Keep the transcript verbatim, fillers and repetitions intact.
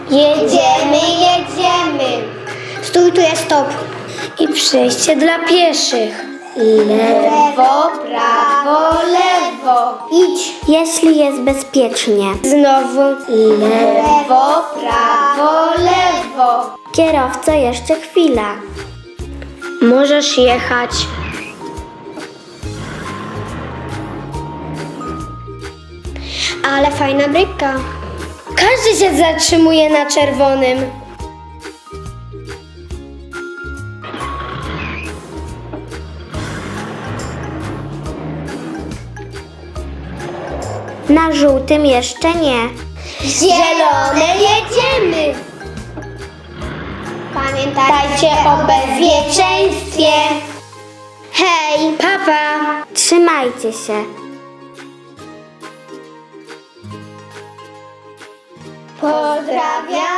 Jedziemy, jedziemy. Stój, tu jest stop. I przejście dla pieszych. Lewo, prawo, lewo. Idź. Jeśli jest bezpiecznie. Znowu. Lewo, prawo, lewo. Kierowco, jeszcze chwila. Możesz jechać. Ale fajna bryka. Każdy się zatrzymuje na czerwonym. Na żółtym jeszcze nie. Zielone, jedziemy. Pamiętajcie o bezpieczeństwie. Hej, papa. Trzymajcie się. Pozdrawiam.